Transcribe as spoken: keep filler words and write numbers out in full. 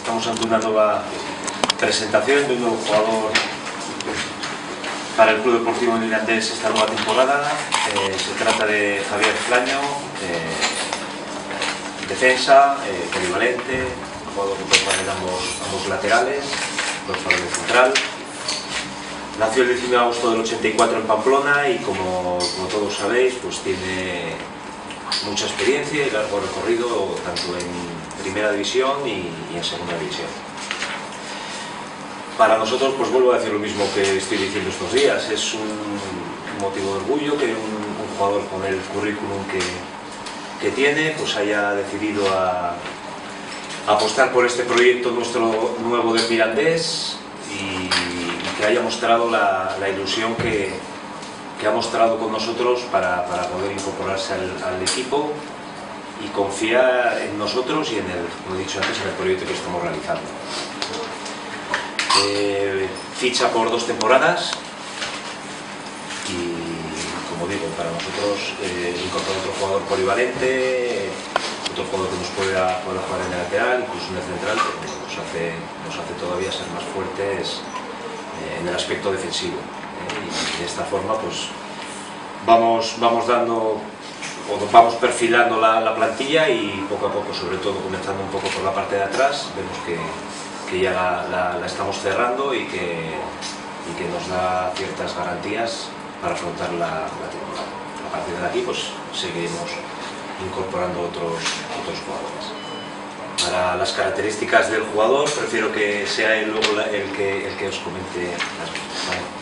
estamos ante una nueva presentación de un nuevo jugador para el Club Deportivo Mirandés esta nueva temporada. Eh, se trata de Javier Flaño, eh, defensa, eh, polivalente, jugador que puede jugar en ambos, ambos laterales, puede jugar en el central. Nació el diecinueve de agosto del ochenta y cuatro en Pamplona y como, como todos sabéis, pues tiene mucha experiencia y largo recorrido tanto en primera división y, y en segunda división. Para nosotros, pues vuelvo a decir lo mismo que estoy diciendo estos días, es un motivo de orgullo que un, un jugador con el currículum que, que tiene pues haya decidido a, a apostar por este proyecto nuestro nuevo del Mirandés y, y que haya mostrado la, la ilusión que, que ha mostrado con nosotros para, para poder incorporarse al, al equipo y confiar en nosotros y en el, como he dicho antes, en el proyecto que estamos realizando. Eh, ficha por dos temporadas y, como digo, para nosotros eh, incorporar otro jugador polivalente, otro jugador que nos pueda, pueda jugar en el lateral, incluso en el central, que nos hace, nos hace todavía ser más fuertes eh, en el aspecto defensivo. Eh, y de esta forma pues vamos, vamos dando o vamos perfilando la, la plantilla y poco a poco, sobre todo comenzando un poco por la parte de atrás, vemos que, que ya la, la, la estamos cerrando y que, y que nos da ciertas garantías para afrontar la, la temporada. A partir de aquí pues seguiremos incorporando otros, otros jugadores. Para las características del jugador prefiero que sea él luego el que, el que os comente las cosas. ¿Vale?